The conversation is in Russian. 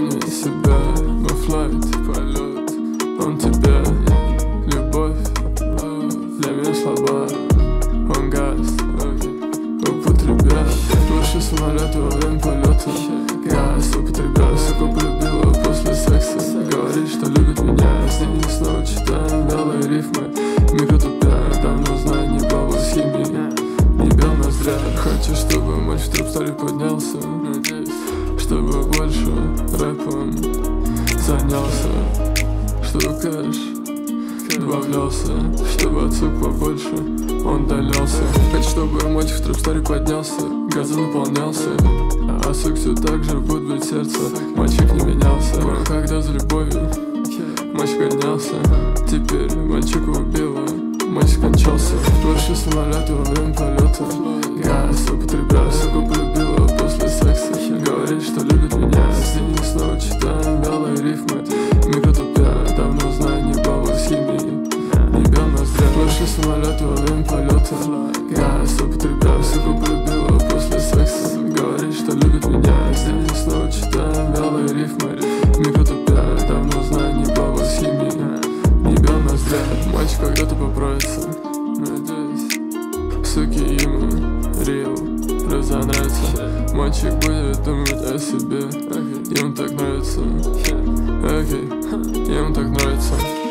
вне себя. Мой флайт, полет, он тебе. Любовь, для меня слаба. Он газ, употребляет. Выше самолета во время полета. Газ употребляю, сука полюбила после секса. Говорит, что любит меня, с ней снова читаем белые рифмы. Микротупя, давно знаю, не баба с химией. Не бел ноздря. Хочу, чтобы мой в труп-старе поднялся. Надеюсь, чтобы больше рэпом занялся. Чтобы кэш добавлялся, чтобы отсюк побольше он долялся. Хочу, чтобы мальчик в труп-старе поднялся, газа наполнялся. А сук все так же будет бить сердце. Мальчик не менялся. Понял, когда за любовью мальчик гонялся. Теперь мальчика убила, мальчик кончался. Выше самолета во время полета. Газ употребляю, сука полюбила после секса. Говорит, что любит меня, с ней снова читаем белые рифмы. Микротупя, давно знаю, не баба с химией. Не бел ноздря. Выше самолета во время полета. Газ употребляю, сука полюбила после секса. Говорит, что любит меня, с ней снова читаем белые рифмы. Микротупя, давно знаю, не баба с химией. Не бел ноздря. Мальчик когда-то поправится, надеюсь. Суки ему рил разонравится. Мальчик будет думать о себе. Ему так нравится. Ему так нравится.